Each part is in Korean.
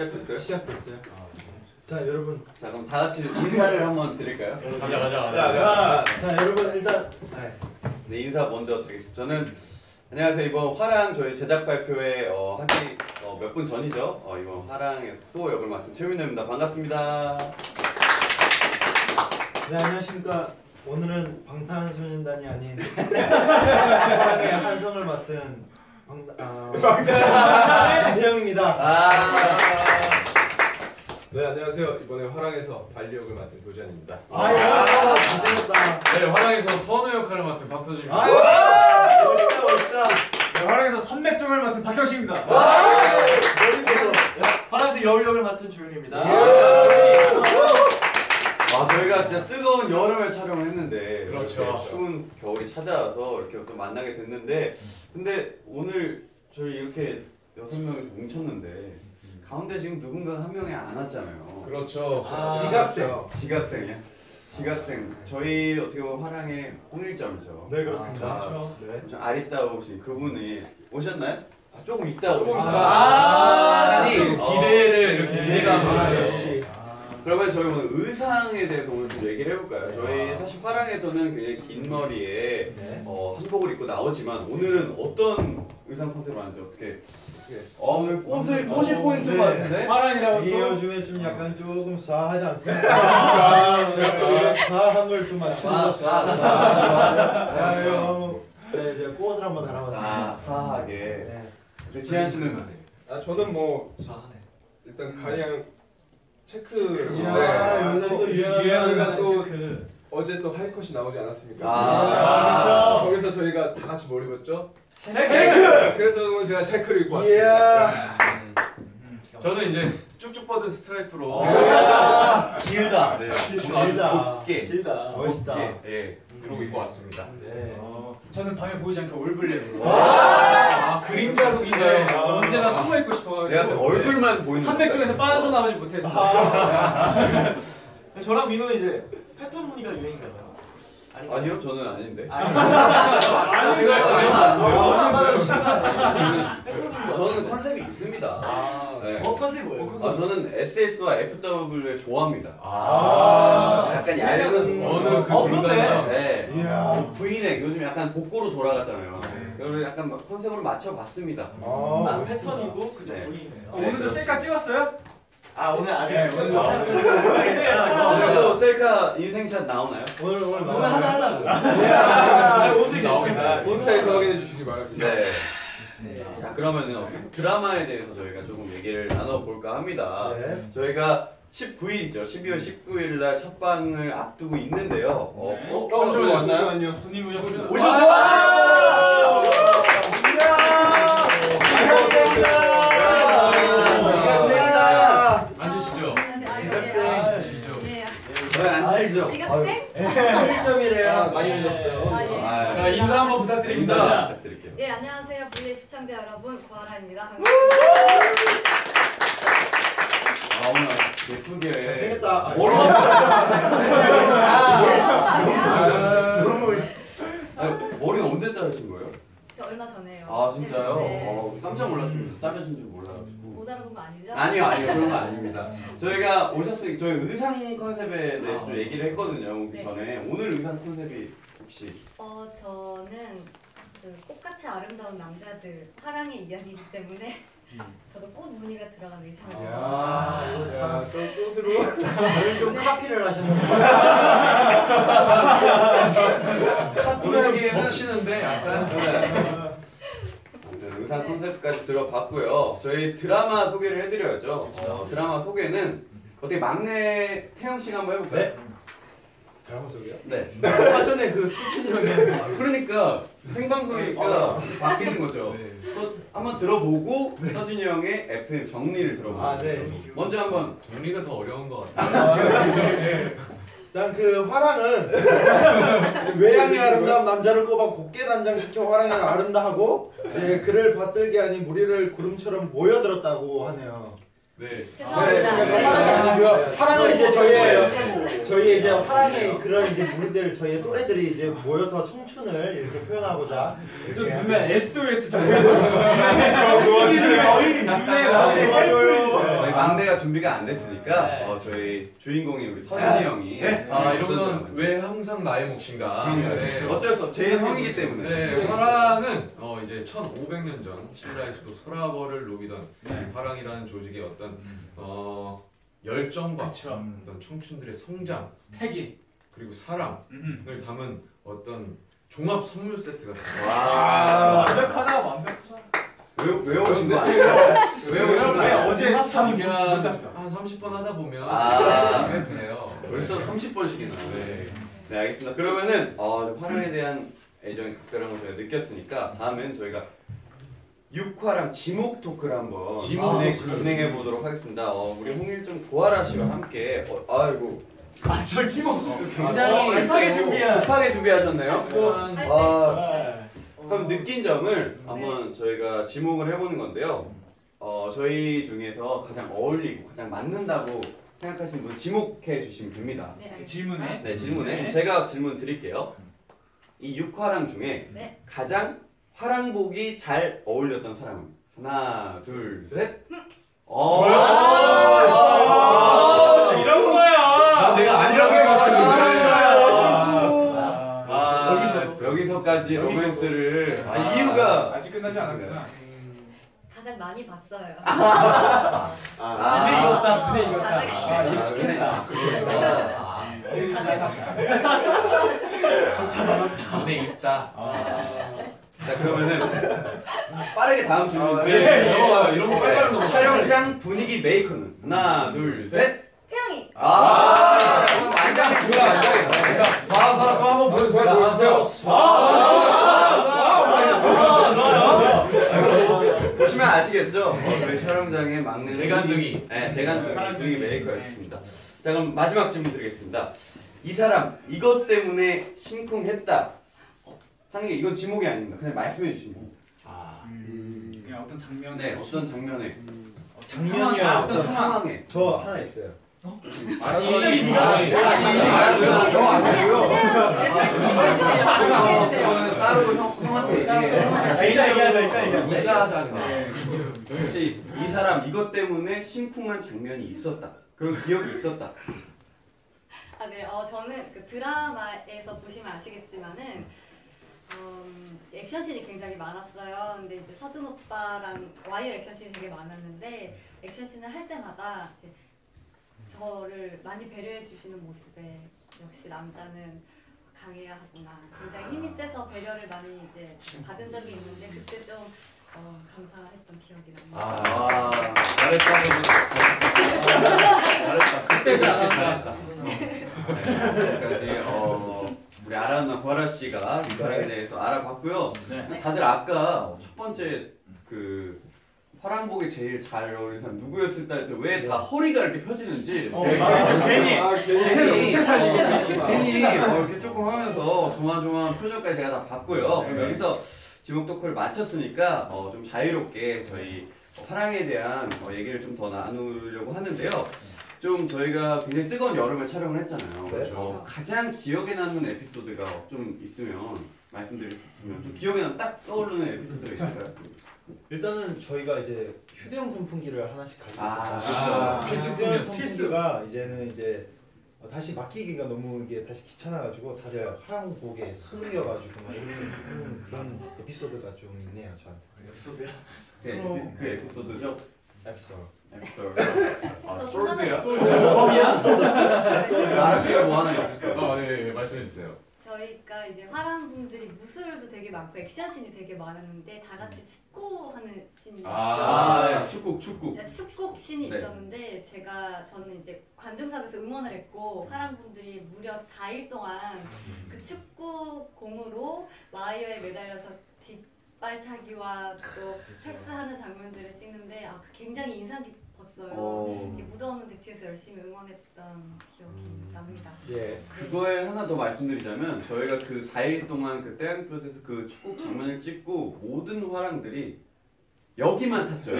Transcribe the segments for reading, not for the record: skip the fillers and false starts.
시작됐어요? 시작됐어요. 자 여러분, 자 그럼 다 같이 인사를 한번 드릴까요? 가자. 자 여러분 일단 네 인사 먼저 드리겠습니다. 저는 안녕하세요. 이번 화랑 저희 제작 발표회 하기 몇 분 전이죠. 이번 화랑에서 수호 역을 맡은 최민호입니다. 반갑습니다. 네 안녕하십니까. 오늘은 방탄소년단이 아닌 화랑의 한성을 맡은 방태영입니다. 네 안녕하세요. 이번에 화랑에서 발리역을 맡은 도전입니다. 잘생겼다. 네, 화랑에서 선우 역할을 맡은 박서준입니다. 멋있다 멋있다. 네, 화랑에서 선백종을 맡은 박형식입니다. 머리부터. 화랑에서 여울 역을 맡은 조윤입니다. 저희가 진짜 뜨거운 여름에 촬영을 했는데 그렇죠. 이렇게 추운 겨울이 찾아와서 이렇게 또 만나게 됐는데 근데 오늘 저희 이렇게 6명이 뭉쳤는데 가운데 지금 누군가 한 명이 안 왔잖아요. 그렇죠. 지각생이야? 지각생. 저희 어떻게 보면 화랑의 홍일점이죠. 네 그렇습니다. 그렇죠. 네. 좀 아리따우신 그분이 오셨나요? 조금 있다 오셨어요. 아니 아니, 기대를 이렇게 기대감을. 역시. 그러면 저희 오늘 의상에 대해서 오늘 좀 얘기를 해볼까요? 저희 사실 화랑에서는 굉장히 긴 머리에 네. 한복을 입고 나오지만 오늘은 어떤 의상 컨셉을 하는지 어떻게 오늘 꽃이 포인트인 것 같은데? 화랑이라고 이게 또 요즘에 좀 약간 조금 싸하지 않습니까? 제가 또 싸한 걸 좀 맞추는 네 이제 꽃을 한번 달아봤습니다. 사하게. 네. 지한 씨는 저는 뭐 일단 가령 체크. 이야, 요새 또 유행하니까 또 체크. 어제 또 하이컷이 나오지 않았습니까? 그렇죠. 거기서 저희가 다 같이 뭘 입었죠? 체크. 그래서 오늘 제가 체크를 입고 왔습니다. 이야. 저는 이제 쭉쭉 뻗은 스트라이프로 길다. 네. 길다. 곱게. 길다. 멋있다. 예. 이러고 입고 왔습니다. 네. 저는 밤에 보이지 않게 올블랙으로. 그림자 네. 룩인데 언제나 숨어 있고 싶어가지고. 내가 봤을 때 얼굴만 보이는 300중에서 빠져나오지 못했어요. 저랑 민호는 이제 패턴 무늬가 유행인가요? 아니요, 저는 아닌데. 저는 컨셉이 있습니다. 네. 컨셉이 뭐예요? 저는 SS와 FW를 좋아합니다. 아. 약간 얇은 어느 그 그렇네. 중간. 네. 이야. V넥 요즘 약간 복고로 돌아갔잖아요. 그걸 약간 막 컨셉으로 맞춰봤습니다. 패턴이고 그죠? 네. 무늬네요. 오늘도 셀카 찍었어요? 오늘 아직 네, 오늘도 셀카 인생샷 나오나요? 오늘 하나 하려고. 옷을 나오겠다. 인스타에서 확인해 주시기 바랍니다. 네. 자 그러면은 어떻게 드라마에 대해서 저희가 조금 얘기를 나눠볼까 합니다. 네. 저희가 19일이죠. 12월 19일 날 첫 방을 앞두고 있는데요. 잠시만요. 왔나요? 잠시만요. 손님 오셨습니다. 앉으시죠. 앉으시죠. 지각생? 1점이래요. 많이 흘렸어요. 자 인사 한번 부탁드립니다. 부탁드릴게요. 예, 안녕하세요. VF 시청자 여러분, 고아라입니다. 오늘 예쁘게 잘생겼다. 머리 머리는 언제 자르신 거예요? 저 얼마 전에요. 아 진짜요? 네. 깜짝 놀랐습니다. 자르신 줄 몰라가지고. 못 알아본 거 아니죠? 아니요 그런 거 아닙니다. 저희가 오셨으니 저희 의상 컨셉에 대해서 좀 얘기를 했거든요 오기 네. 전에. 오늘 의상 컨셉이 혹시 저는 그 꽃같이 아름다운 남자들 화랑의 이야기이기 때문에 저도 꽃 무늬가 들어간 의상을 야, 또 꽃으로. 오늘 좀 카피를 하셨는데. 오늘 좀 겹치는데 약간. 아무튼 의상 컨셉까지 들어봤고요. 저희 드라마 소개를 해드려야죠. 드라마 소개는 어떻게 막내 태영 씨가 한번 해볼까요? 네. 드라마 속이요? 네. 사전에 그 스치님에게 그러니까 생방송이니까 바뀌는 거죠. 한번 들어보고 서준이 형의 FM 정리를 들어보고. 네. 먼저 한번 정리가 더 어려운 것 같아요. 일단 그 화랑은 외양의 아름다운 남자를 꼽아 곱게 단장시켜 화랑을 아름다하고 이제 그를 받들게 하니 무리를 구름처럼 모여들었다고 하네요. 네. 죄송합니다. 화랑이 아니고요. 화랑은 이제 네. 저희 이제 화랑의 그런 이제 무리들 저희의 또래들이 이제 모여서 청춘을 이렇게 표현하고자. 그래서 눈에 SOS 적혀있는 눈에 저희 막내 무대가 준비가 안 됐으니까 네. 저희 주인공이 우리 서진이 형이 이런 어떤 건 드라마인지. 왜 항상 나의 몫인가? 네. 어쩔 수 없어. 제 형이기 때문에. 네, 화랑은 이제 1500년 전 신라의 수도 소라벌을 누비던 네. 화랑이라는 조직의 어떤 열정과 그쵸. 어떤 청춘들의 성장 패기. 그리고 사랑을 담은 어떤 종합 선물 세트 같은. 완벽하다 완벽하다. 외우신 거 아니에요? 외우신 거 아니에요? 어제 참 못 한 잤어. 30번 하다 보면 그래요. 벌써 30번씩이나. 네. 네, 알겠습니다. 그러면은 화랑에 대한 애정이 각별한 걸 저희가 느꼈으니까 다음엔 저희가 6화랑 지목 토크를 한번 진행해 보도록 하겠습니다. 우리 홍일점 고아라 씨와 함께 아이고 저 지목. 굉장히 급하게 준비하셨네요. 그럼 느낀 점을 한번 저희가 지목을 해보는 건데요. 저희 중에서 가장 어울리고 가장 맞는다고 생각하시는 분 지목해 주시면 됩니다. 네, 알겠습니다. 질문에. 네, 질문에 네. 제가 질문 드릴게요. 이 6화랑 중에 네. 가장 화랑복이 잘 어울렸던 사람은 하나, 둘, 셋. 이런 거야. 내가 안 이런 게 바로 여기서까지 로맨스를 이유가 아직 끝나지 않았구나. 가장 많이 봤어요. 눈에 익었다. 눈에 익었다. 가장 익숙했다. 눈에 있다. 자 그러면은 빠르게 다음 질문. 이런 거 빨리 넘어가. 촬영장 분위기 메이커는 하나, 둘, 셋. 태영이. 완전히 좋아, 완전히. 사사 또 한번 보여주세요. 보시면 아시겠죠? 저희 촬영장에 막는 재간둥이. 네, 재간둥이 분위기 메이커였습니다. 자 그럼 마지막 질문 드리겠습니다. 이 사람 이것 때문에 심쿵했다. 하는 게 이건 지목이 아닙니다. 그냥 말씀해 주시면 됩니다. 그냥 어떤 장면. 네, 어떤 장면에 장면이야. 어떤 상황에. 저 하나 있어요. 갑자기 그거는 따로 형한테 얘기해. 일단 얘기하자. 문자 하자 그냥. 혹시 이 사람 이것 때문에 심쿵한 장면이 있었다. 그런 기억이 있었다. 네, 저는 그 드라마에서 보시면 아시겠지만은 액션씬이 굉장히 많았어요. 근데 이제 서준 오빠랑 와이어 액션씬이 되게 많았는데 액션씬을 할 때마다 이제 저를 많이 배려해 주시는 모습에 역시 남자는 강해야 하구나. 굉장히 힘이 세서 배려를 많이 이제 받은 적이 있는데 그때 좀 감사했던 기억이 납니다. 잘했다. 그때 잘했다. 여기까지 우리 아라 누나 고아라 씨가 이 사람에 대해서 알아봤고요. 다들 아까 첫 번째 그 화랑복이 제일 잘 어울리는 사람 누구였을까 했더니 왜 다 허리가 이렇게 펴지는지 괜히. 괜히 이렇게 조금 하면서 조마조마한 표정까지 제가 다 봤고요. 그럼 여기서 지목 토크를 마쳤으니까 좀 자유롭게 저희 화랑에 대한 얘기를 좀 더 나누려고 하는데요. 좀 저희가 굉장히 뜨거운 여름을 촬영을 했잖아요. 그렇죠. 가장 기억에 남는 에피소드가 좀 있으면 말씀드릴 수 있으면 좀 기억에 딱 떠오르는 에피소드가 있을까요? 일단은 저희가 이제 휴대용 선풍기를 하나씩 가지고 아, 있었죠. 휴대용 선풍기가 이제는 이제 다시 맡기기가 너무 이게 다시 귀찮아가지고 다들 화랑복에 숨겨가지고 막 이런 그런 에피소드가 좀 있네요 저한테. 에피소드야? 네, 그 에피소드죠. 에피소드. 솔드야. 아저씨가 뭐 하나 있을까요? 네, 말씀해 주세요. 저희가 이제 화랑분들이 무술도 되게 많고 액션씬이 되게 많았는데 다 같이 축구하는 씬이 있죠. 축구. 축구 씬이 네. 있었는데 저는 이제 관중석에서 응원을 했고 화랑분들이 무려 4일 동안 그 축구 공으로 와이어에 매달려서 뒷발차기와 또 패스하는 장면들을 찍는데 굉장히 인상 깊었어요. 이게 무더운 댁지에서 열심히 응원했던 기억이 납니다. 예. 그거에 하나 더 말씀드리자면 저희가 그 4일 동안 그 태양볕에서 그 축구 장면을 찍고 모든 화랑들이 여기만 탔죠.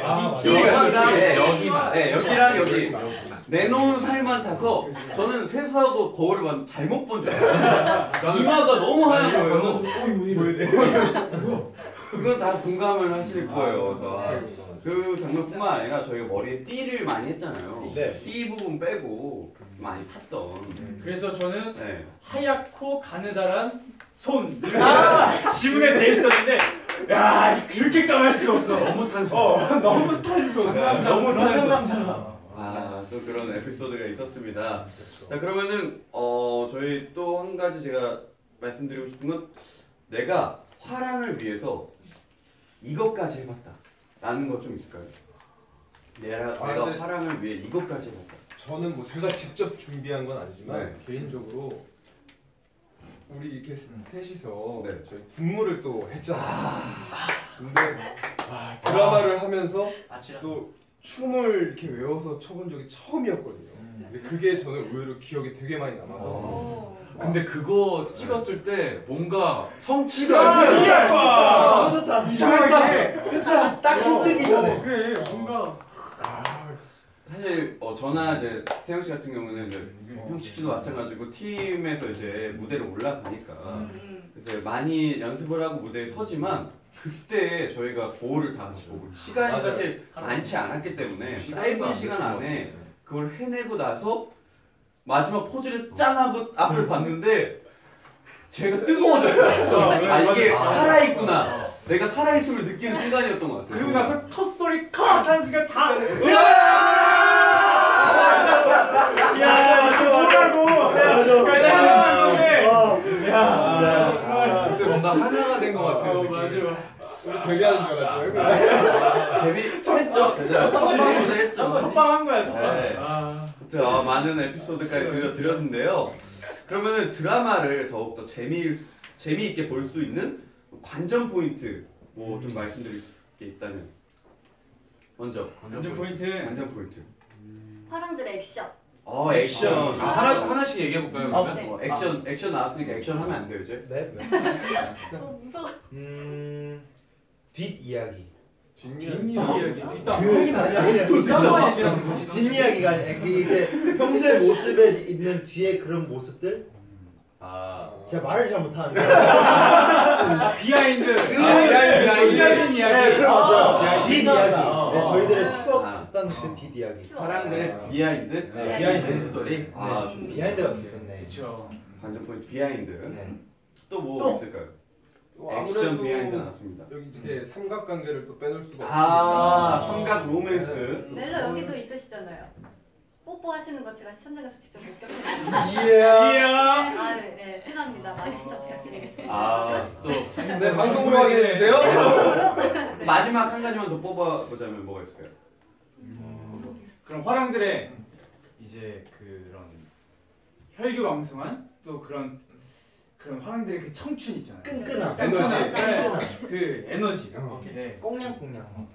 여기만. 네, 여기랑 여기. 내놓은 살만 타서 저는 세수하고 거울을 잘못 본 줄 알아요. 이마가 너무 하얀 거예요. 그건 다 공감을 하실 거예요. 그래서 그 장면뿐만 아니라 저희가 머리에 띠를 많이 했잖아요. 네. 띠 부분 빼고 많이 탔던. 그래서 저는 네. 하얗고 가느다란 손 이렇게 지문에 돼 있었는데 야 그렇게 까말 수가 없어. 너무 탄소. 너무 탄소. 너무 탄소. 상남자. 또 그런 에피소드가 있었습니다. 자, 그러면은 저희 또 한 가지 제가 말씀드리고 싶은 건 내가 화랑을 위해서 이것까지 해봤다 라는 거 좀 있을까요? 내가 근데- 화랑을 위해 이것까지 해봤다. 저는 뭐 제가 직접 준비한 건 아니지만 네. 개인적으로 우리 이렇게 셋이서 네. 저희 군무를 또 했잖아요. 근데 드라마를 하면서 또 춤을 이렇게 외워서 춰본 적이 처음이었거든요. 근데 그게 저는 의외로 기억에 되게 많이 남아서 오. 근데 그거 찍었을 때 뭔가 성취가 이상하게. 딱 흔들기 전에. 그래 뭔가 사실 저나 이제 태영 씨 같은 경우는 이제 형식 씨도 마찬가지고 팀에서 이제 무대를 올라가니까 그래서 많이 연습을 하고 무대에 서지만 그때 저희가 거울을 다 같이 보고 시간이 맞아요. 사실 많지 않았기 때문에 짧은 시간 안에 그걸 해내고 나서 마지막 포즈를 짠 하고 앞을 봤는데 제가 뜨거워졌어요. 아 이게 살아있구나. 내가 살아있음을 느끼는 순간이었던 것 같아요. 그리고 나서 컷소리 컷 하는 순간 다 야, 뭐라고? 그때 뭔가 하나가 된 것 같아요. 맞아. 데뷔하는 줄 알았죠. 데뷔 했죠. 첫방부터 했죠. 첫방한 거야, 첫방. 네. 아무튼 많은 에피소드까지 들려드렸는데요. 그러면은 드라마를 더욱더 재미있게 볼 수 있는 관전 포인트 뭐 좀 말씀드릴 게 있다면 먼저 관전 포인트. 관전 포인트. 화랑들의 액션. 액션. 하나씩 얘기해 볼까요? 그러면? 네. 액션 나왔으니까 액션 하면 안 돼요 이제. 네. 무서워. 뒷이야기. 뒷이야기. 뒷담. 뒷이야기가 아니라 이제 평소의 모습에 있는 뒤에 그런 모습들. 제가 말을 잘못하는데. 비하인드. 비하인드. 네, 그럼 맞아요. 뒷이야기. 뒷이야기. 네, 저희들의 추억했던 그 뒷이야기. 사랑들의 비하인드. 네, 비하인드 스토리. 좋습니다. 비하인드가 좋네. 그렇죠. 관전 포인트 비하인드. 네. 또 뭐 또. 있을까요? 아무래도 액션 비하인드 나왔습니다. 여기 이제 삼각관계를 또 빼놓을 수가 없으니까. 삼각 로맨스. 멜로 여기도 있으시잖아요. 뽀뽀하시는 거 제가 현장에서 직접 목격했어요. 이야. 아, 네, 친합니다. 많이 시청 부탁드리겠습니다. 또 네, 방송으로 확인해 주세요. 마지막 한 가지만 더 뽑아보자면 뭐가 있을까요? 그럼 화랑들의 이제 그런 혈기왕성한 또 그런 화랑들의 그 청춘 있잖아요. 끈끈함. 에너지. 끈끈함. 그 에너지. 어. 네. 꽁냥꽁냥.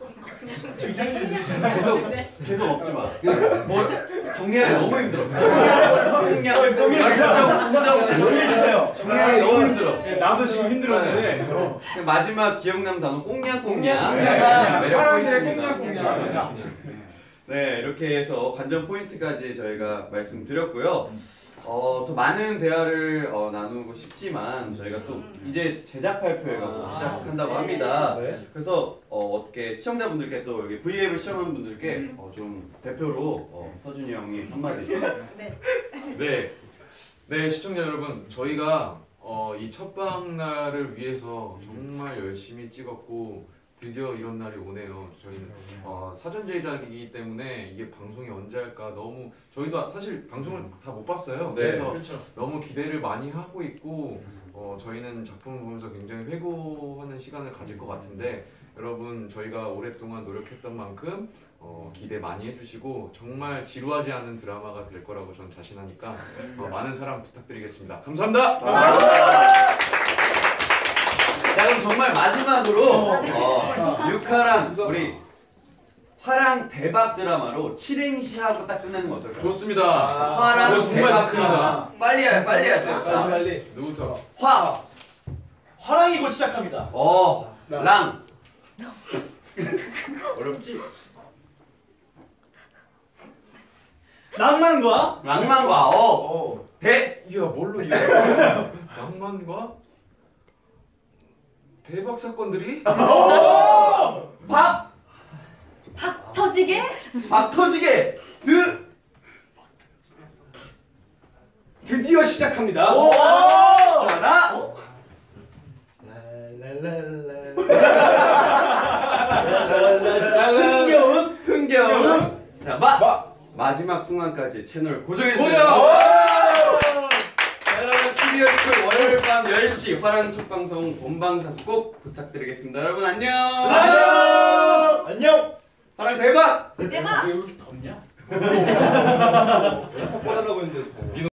계속 먹지 마. 뭐 정리하기 너무 힘들어. 그냥 정리해주세요. 정리하기 너무 힘들어. 네, 나도 지금 힘들었는데. 그냥 마지막 기억남 단어 꽁냥꽁냥. 매력 화랑들의 포인트입니다. 꽁냥꽁냥. 네, 이렇게 해서 관전 포인트까지 저희가 말씀드렸고요. 더 많은 대화를 나누고 싶지만 저희가 또 이제 제작 발표회가 시작한다고 합니다. 네. 그래서 어떻게 시청자분들께 또 여기 V앱을 시청하는 분들께 좀 대표로 서준이 형이 한마디. 네. 네, 시청자 여러분, 저희가 이 첫방 날을 위해서 정말 열심히 찍었고 드디어 이런 날이 오네요. 저희는 사전 제작이기 때문에 이게 방송이 언제 할까 너무 저희도 사실 방송을 다 못 봤어요. 네. 그래서 그렇죠. 너무 기대를 많이 하고 있고 저희는 작품을 보면서 굉장히 회고하는 시간을 가질 것 같은데 여러분 저희가 오랫동안 노력했던 만큼 기대 많이 해주시고 정말 지루하지 않은 드라마가 될 거라고 전 자신하니까 많은 사랑 부탁드리겠습니다. 감사합니다. 자 그럼 정말 마지막으로 유카랑 우리 화랑 대박 드라마로 7행시하고 딱 끝내는 거 어떨까요? 좋습니다. 화랑 이거 정말 대박 좋습니다. 드라마. 빨리 해야 돼요. 자, 빨리. 누구부터? 화랑이 곧 시작합니다. 랑. 어렵지? 낭만과 낭만과 대. 이야 뭘로 이겨? 낭만과 대박 사건들이? 박. 터지게 막 터지게 드디어 시작합니다. 오! 자, 나 흥겨운 자, 마지막 순간까지 채널 고정해주세요. 자, 여러분 12월 10일 월요일 밤 10시 화랑 첫 방송 본방사수 꼭 부탁드리겠습니다. 여러분 안녕. 안녕. 화랑 대박. 대박. 왜 이렇게 덥냐?